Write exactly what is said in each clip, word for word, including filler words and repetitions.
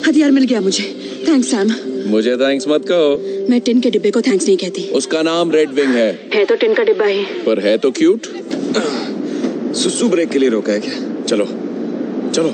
हथियार मिल गया मुझे। Thanks Sam. मुझे थैंक्स मत कहो। मैं टिन के डिब्बे को थैंक्स नहीं कहती। उसका नाम रेड विंग है। है तो टिन का डिब्बा ही, पर है तो क्यूट। सुसु ब्रेक के लिए रोका है क्या? चलो चलो।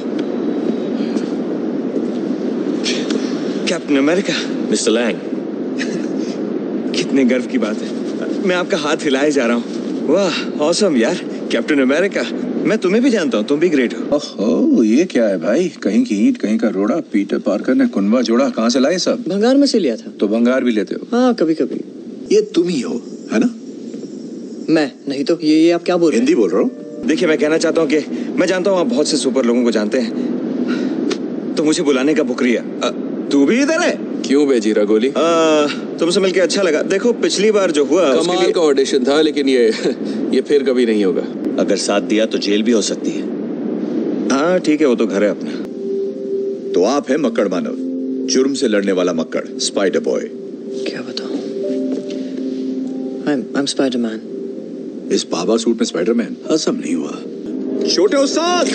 Captain America. Mister Lang. कितने गर्व की बात है, मैं आपका हाथ हिलाए जा रहा हूँ। वाह ऑसम यार, कैप्टन अमेरिका। मैं तुम्हें भी जानता हूँ, तुम भी ग्रेट हो। ओहो, ये क्या है भाई? कहीं की ईंट कहीं का रोड़ा। पीटर पार्कर ने कुनबा जोड़ा। कहाँ से लाए सब? भंगार में से लिया था। तो भंगार भी लेते हो? हाँ कभी कभी। ये तुम ही हो, है ना? मैं नहीं तो ये ये आप क्या बोल रहे हैं? हिंदी बोल रहा हूँ। देखिए मैं कहना चाहता हूँ कि मैं जानता हूँ आप बहुत से सुपर लोगों को जानते हैं, तो मुझे बुलाने का शुक्रिया। तू भी इधर है? क्यों बेजी रगोली? तुमसे मिलके अच्छा लगा। देखो पिछली बार जो हुआ कमाल लिए... का ऑडिशन था, लेकिन ये ये फिर कभी नहीं होगा। अगर साथ दिया तो जेल भी हो सकती है। हाँ ठीक है, वो तो घर है अपना। तो आप है मक्कड़ मानव, जुर्म से लड़ने वाला मक्कड़, स्पाइडर बॉय। क्या बताऊं? I'm I'm Spider-Man। इस बाबा सूट में स्पाइडरमैन हसम नहीं हुआ। छोटे उस्ताद।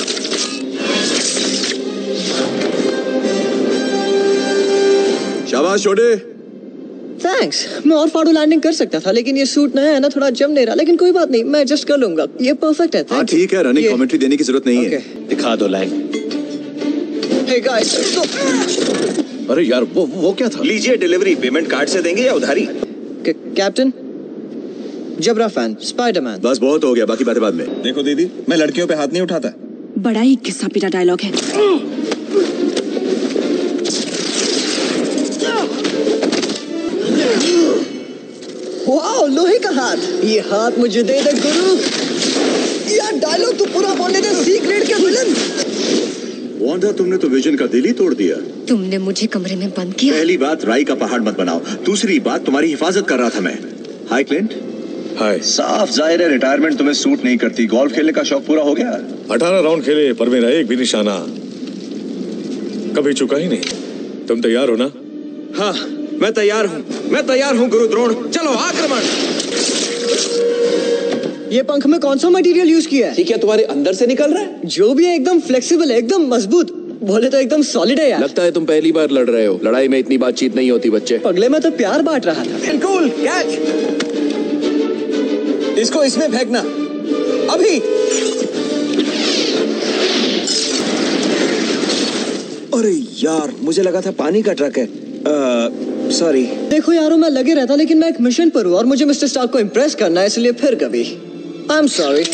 शाबाश छोटे। थैंक्स। मैं और फाड़ू लैंडिंग कर सकता था, लेकिन ये सूट नया है ना, थोड़ा जम नहीं रहा, लेकिन कोई बात नहीं, मैं एडजस्ट कर लूंगा। ये परफेक्ट है। हाँ ठीक है, रनिंग कमेंट्री देने की जरूरत नहीं है। दिखा दो लैंग। हे गाइस, अरे यार वो वो क्या था? लीजिए डिलीवरी। पेमेंट कार्ड से देंगे या उधारी? कैप्टन जबरा फैन, स्पाइडरमैन। बस बहुत हो गया, बाकी बातें बाद में। देखो दीदी, मैं लड़कियों पे हाथ नहीं उठाता। बड़ा ही घिसा पिटा डायलॉग है। वाह, लोहे का हाथ। ये हाथ मुझे दे दे गुरु। यार डायलॉग तो पूरा बोलने दे। सीक्रेट के विलन। वांडा, तुमने तो विजन का दिल ही तोड़ दिया। तुमने मुझे कमरे में बंद किया। पहली बात, राई का पहाड़ मत बनाओ। दूसरी बात, तुम्हारी हिफाजत कर रहा था मैं। Hi Clint. हाय। साफ जाहिर है रिटायरमेंट तुम्हें सूट नहीं करती। गोल्फ खेलने का शौक पूरा हो गया? अठारह राउंड खेले पर मेरा एक भी निशाना कभी चुका ही नहीं। तुम तैयार हो ना? हाँ मैं तैयार हूँ, मैं तैयार हूँ गुरु द्रोण। चलो आक्रमण। ये पंख में कौन सा मटेरियल यूज किया है? ठीक है, तुम्हारे अंदर से निकल रहा है। जो भी है एकदम फ्लेक्सिबल है, एकदम मजबूत। बोले तो एकदम सॉलिड है यार। लगता है तुम पहली बार लड़ रहे हो। लड़ाई में इतनी बातचीत नहीं होती बच्चे। पगले में तो प्यार बांट रहा था। Cool catch. इसको इसमें फेंकना अभी। अरे यार, मुझे लगा था पानी का ट्रक है। सॉरी। देखो यारों, मैं लगे रहता, लेकिन मैं एक मिशन पर हूँ और मुझे मिस्टर स्टार्क को इम्प्रेस करना है, इसलिए फिर कभी। I am sorry.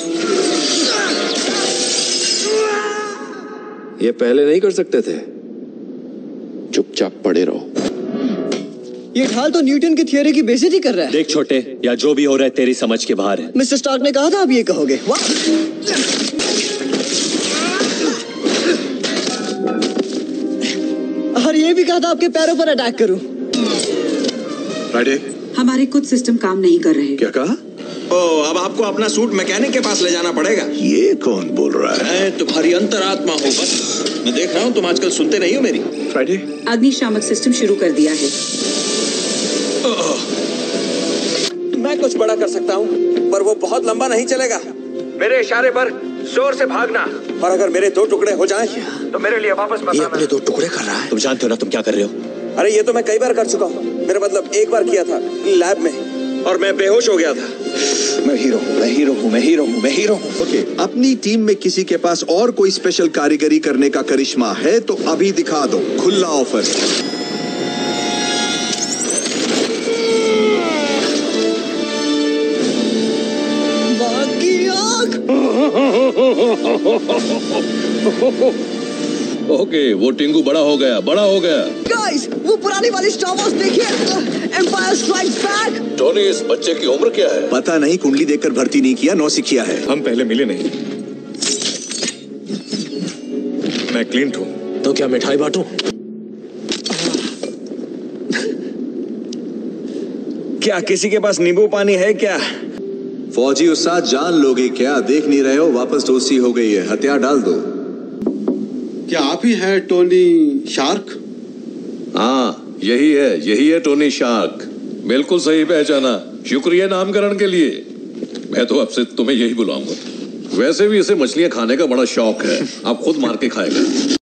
ये पहले नहीं कर सकते थे? चुपचाप पड़े रहो। ये ढाल तो न्यूटन की थियरी की बेइज्जती कर रहा है। देख छोटे, या जो भी हो रहा है तेरी समझ के बाहर है। मिस्टर स्टार्क ने कहा था आप ये कहोगे। वाह। और ये भी कहा था आपके पैरों पर अटैक करूं। फ्राइडे। हमारे कुछ सिस्टम काम नहीं कर रहे। क्या कहा? ओ, अब आपको अपना सूट मैकेनिक के पास ले जाना पड़ेगा। ये कौन बोल रहा है? मैं तुम्हारी अंतरात्मा हूँ बस। मैं देख रहा हूँ तुम आजकल सुनते नहीं हो मेरी। फ्राइडे। अग्निशामक सिस्टम शुरू कर दिया है। मैं कुछ बड़ा कर सकता हूँ, पर वो बहुत लंबा नहीं चलेगा। मेरे इशारे पर जोर से भागना, और अगर मेरे दो टुकड़े हो जाएं, तो मेरे लिए वापस बताना। ये अपने दो टुकड़े कर रहा है। तुम जानते हो ना तुम क्या कर रहे हो? अरे ये तो मैं कई बार कर चुका हूँ। मेरा मतलब एक बार किया था लैब में, और मैं बेहोश हो गया था। मैं हीरो हूँ, मैं हीरो हूँ, मैं हीरो हूँ, मैं हीरो हूँ। ओके, अपनी टीम में किसी के पास और कोई स्पेशल कारीगरी करने का करिश्मा है तो अभी दिखा दो। खुला ऑफर। ओके, वो टिंगू बड़ा हो गया, बड़ा हो गया। गाइस, वो पुरानी वाली स्टार वॉर्स देखिए, एम्पायर स्ट्राइक्स बैक। टोनी, इस बच्चे की उम्र क्या है? पता नहीं, कुंडली देखकर भर्ती नहीं किया, नौसिखिया है। हम पहले मिले नहीं। मैं क्लिंट हूँ। तो क्या मिठाई बांटूं? क्या किसी के पास नींबू पानी है क्या? फौजी उस्ताद, जान लोगे क्या? देख नहीं रहे हो, वापस डोसी हो गई है, हथियार डाल दो। क्या आप ही हैं टोनी शार्क? हाँ, यही है, यही है टोनी शार्क। बिल्कुल सही पहचाना। शुक्रिया नामकरण के लिए। मैं तो अब से तुम्हें यही बुलाऊंगा। वैसे भी इसे मछलियां खाने का बड़ा शौक है। आप खुद मार के खाएगा।